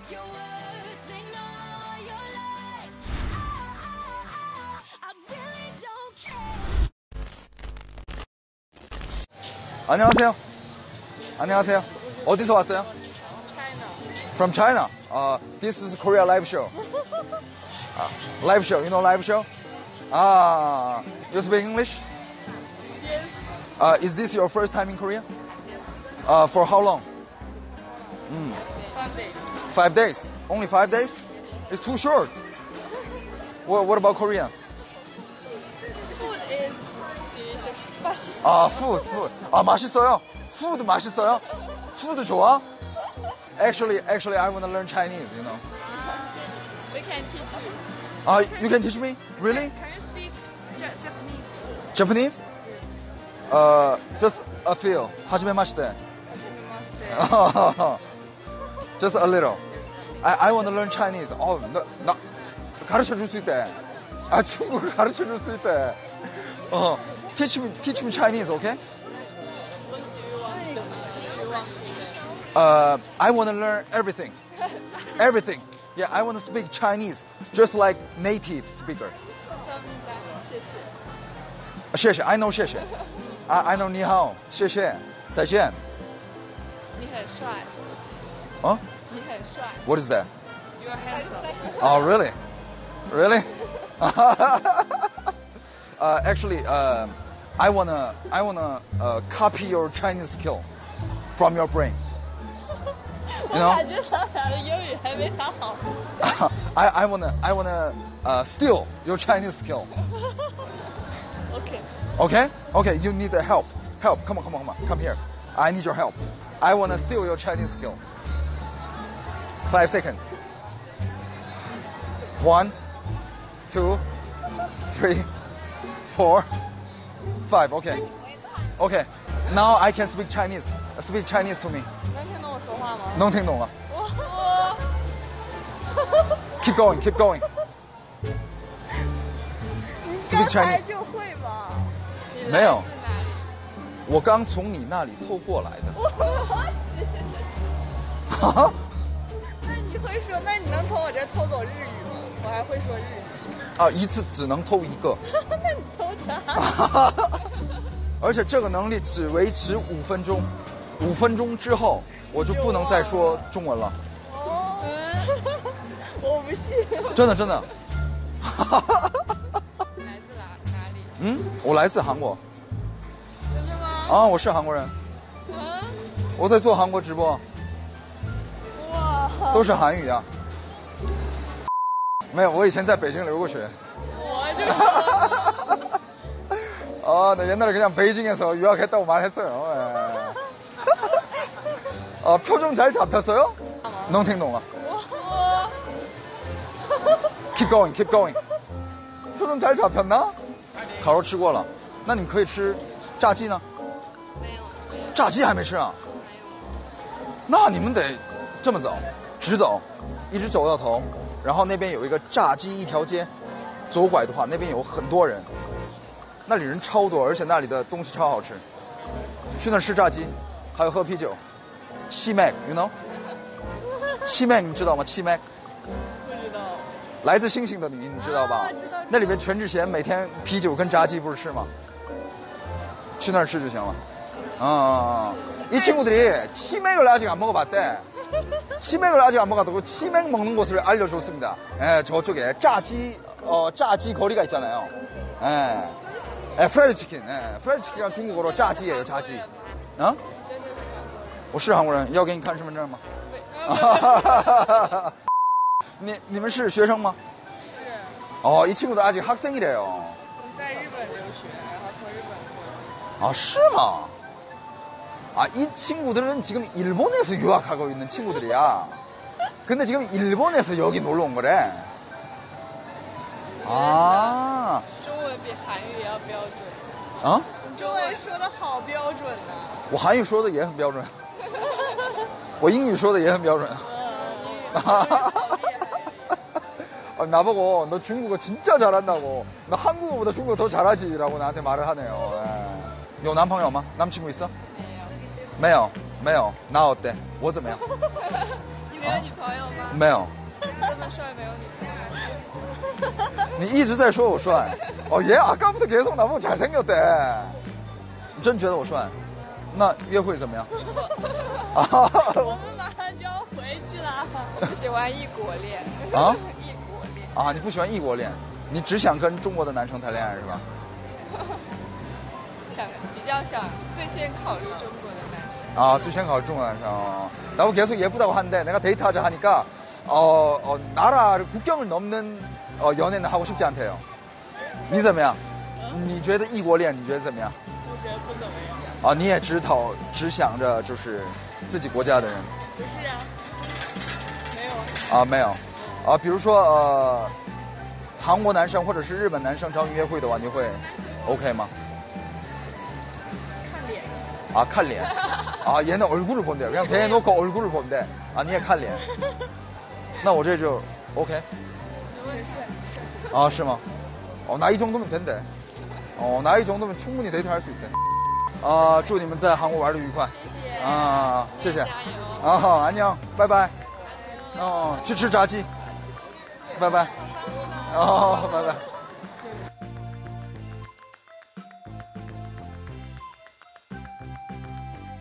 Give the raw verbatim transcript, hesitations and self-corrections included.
안녕하세요. 안녕하세요. 어디서 왔어요? China. From China. Uh, this is Korea live show. Uh, live show. You know live show? Ah, you speak English? Yes. Uh, is this your first time in Korea? Uh, for how long? Mm. Five days. Five days. Only five days? It's too short. What, what about Korean? Food is delicious. 맛있어. 아, food, food. 아, 맛있어요? Food 맛있어요? Food 좋아? Actually, actually, I want to learn Chinese, you know. We can teach you. Uh, you can teach me? Really? Can you speak Ja- Japanese? Japanese? Uh, just a few. 하지메 마시대. 하지메마시테. Just a little. I, I want to learn Chinese. 어, 나, 나 가르쳐 줄 수 있대. 아, 중국어 가르쳐 줄 수 있대. 어, teach me, teach me Chinese, okay? What do you want to learn? You want to learn? Uh, I want to learn everything. Everything. Yeah, I want to speak Chinese, just like native speaker. 三明治，谢谢。 谢谢 I know 谢谢 I, I know 你好谢谢再见你很帅。 哦你很帅。 What is that? You are handsome. Oh, really? Really? uh, actually, uh, I wanna, I wanna uh, copy your Chinese skill from your brain. 我 You know? 感觉咱俩的英语还没他好。 I, I wanna, I wanna uh, steal your Chinese skill. OK。 Okay? Okay, you need the help. Help. Come on, come on, come on. Come here. I need your help. I wanna steal your Chinese skill. Five seconds. One, two, three, four, five. Okay. Okay. Now I can speak Chinese. Speak Chinese to me. 能听懂我说话吗？ 能听懂了。 我 Keep going, keep going. 你 Speak 刚才 Chinese. 就会吗？你没有来自哪里？ 我刚从你那里偷过来的。 我哈哈。 那你会说？那你能从我这偷走日语吗？我还会说日语。 啊，一次只能偷一个。 那你偷啥？ 而且这个能力只维持五分钟，五分钟之后我就不能再说中文了。 哦，我不信。 真的真的。 来自哪哪里？ 嗯，我来自韩国。 真的吗？ 啊，我是韩国人。 嗯。 我在做韩国直播。 哇。 都是韩语啊。没有，我以前在北京留过学。 我就说。 아, 나 옛날에 그냥 베이징에서 유학했다고 말했어요. 아, 표정 잘 잡혔어요? 농팅농아. Keep going, keep going. 표정 잘 잡혔나? 烤肉吃过了，那你们可以吃炸鸡呢？ 没有。 炸鸡还没吃啊？那你们得这么走，直走，一直走到头，然后那边有一个炸鸡一条街，左拐的话，那边有很多人。 那里人超多，而且那里的东西超好吃。去那儿吃炸鸡，还有喝啤酒。七麦 ，you know？ 七麦你知道吗？七麦。 不知道。 来自星星的你，你知道吧？ 啊、知道知道那里面全智贤每天啤酒跟炸鸡不是吃吗？去那儿吃就行了。啊、嗯，이 친구들이 치맥을 아직 안 먹어봤대. 치맥을 아직 안 먹어봤고 치맥 먹는 곳을 알려줬습니다. 예, 저쪽에炸鸡, 어, 炸鸡 거리가 있잖아요. 예. 예, 프라이드 치킨. 예, 프라이드 치킨은 중국어로 炸鸡예요, 炸鸡. 어? 我是韩国人，要给你看身份证吗？你你们是学生吗？ 是。 哦，이 친구도 아직 학생이래요. 我在日本留学，然后从日本过来。 아, 是吗? 아, 이 친구들은 지금 일본에서 유학하고 있는 친구들이야. 근데 지금 일본에서 여기 놀러 온 거래. 아. 中文比韩语要标准。 어? 你中文说的好标准呢。 我韩语说的也很标准。我英语说的也很标准。 아, 나보고 너 중국어 진짜 잘한다고. 너 한국어보다 중국어 더 잘하지라고 나한테 말을 하네요. 예. 有男朋友吗? 남친구 있어? 没有。 没有,没有. 나 어때? 我怎么样? 你没有女朋友吗？ 没有。 这么帅没有女朋友？ 你一直在说我帅。哦耶，아까부터 계속 나보고 잘생겼대。你真觉得我帅？那约会怎么样？ 啊，我们马上就要回去了。我不喜欢异国恋。啊？异国恋。 啊，你不喜欢异国恋，你只想跟中国的男生谈恋爱是吧？ 想比较想最先考虑中国的男生。 아,最先考虑中国男生. 어. 나보고 계속 예쁘다고 하는데 내가 데이트하자 하니까 어, 어, 나라를 국경을 넘는 어, 연애는 하고 싶지 않대요. 你怎么样？你觉得异国恋你觉得怎么样？ 我觉得不怎么样。 啊，你也只讨只想着就是自己国家的人。 不是啊，没有啊。 啊，没有。啊，比如说呃，韩国男生或者是日本男生找你约会的话，你会 OK 吗？ 看脸。 아, 看脸. 아, 얘는 얼굴을 본대요. 그냥 대놓고 얼굴을 본대. 아, 你也看脸. 那我这就 OK. 我也是。 아, 是吗? 어, 나 이 정도면 된대. 어, 나 이 정도면 충분히 데이트할 수 있대. 아, 祝你们在韩国玩得愉快. 谢谢. 아, 谢谢. 加油. 아, 안녕. 바이바이. 어, 去吃炸鸡. 바이바이. 어, 바이바이.